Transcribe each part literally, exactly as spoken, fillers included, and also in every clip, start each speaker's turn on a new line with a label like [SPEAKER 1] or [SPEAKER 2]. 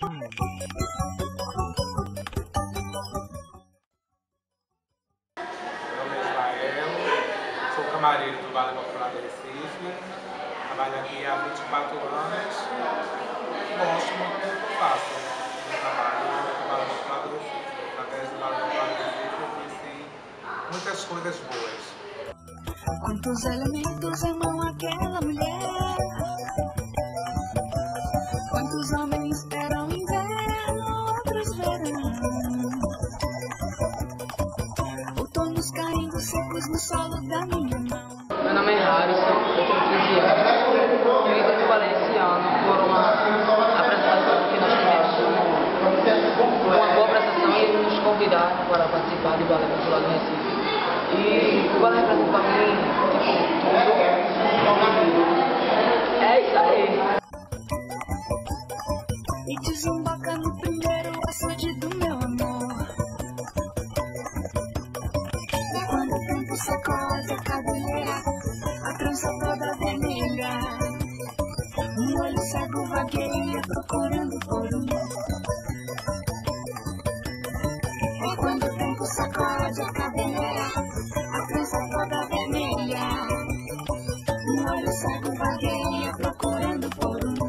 [SPEAKER 1] Sou camareiro do Vale Popular do Recife, trabalho aqui há vinte e quatro anos e gosto muito do que faço. Eu trabalho no Vale Popular do Recife. Através do Vale Popular do Recife eu conheci muitas coisas boas.
[SPEAKER 2] Quantos elementos amam aquela mulher? Quantos homens esperam inverno, outros verão? Outonos caindo secos no solo da minha mão.
[SPEAKER 3] Meu nome é Harrison, eu tenho quinze anos. Eu entrei no balé esse ano por uma apresentação que nós tivemos. Uma boa apresentação e eles nos convidaram para participar do Balé Popular do Recife. E o balé representa para mim, tipo, tudo. É isso aí.
[SPEAKER 2] E desemboca no primeiro açude do meu amor. E quando o tempo sacode a cabeleira, a trança toda vermelha, um olho cego vagueia procurando por um. E quando o tempo sacode a cabeleira, a trança toda vermelha, um olho cego vagueia procurando por um.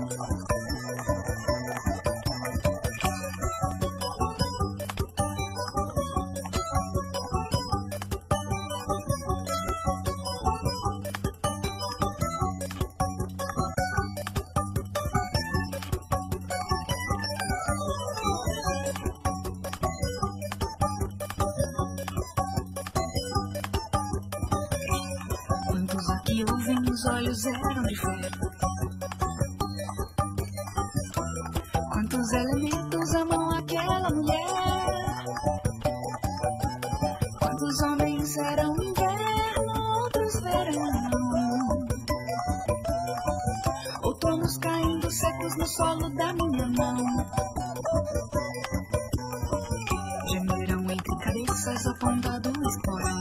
[SPEAKER 2] Quantos aqui ouvem os olhos eram de ferro? Quantos elementos amam aquela mulher? Quantos homens eram inverno, outros verão? Outonos caindo secos no solo da minha mão. Gemeram entre cabeças a ponta do esporão.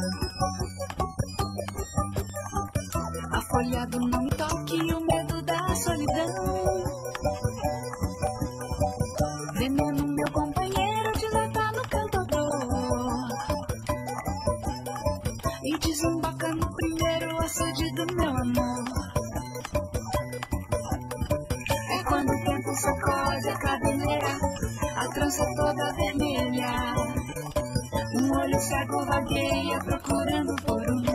[SPEAKER 2] Afolhado não me toque o medo da solidão. Veneno, meu companheiro, dilata no cantador. E desemboca no primeiro açude do meu amor. É quando o tempo sacode a cabeleira, a trança toda vermelha, um olho cego vagueia procurando por um.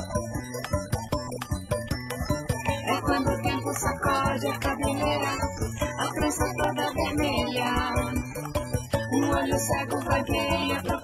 [SPEAKER 2] É quando o tempo sacode a cabeleira, a trança toda vermelha, um olho cego vagueia procurando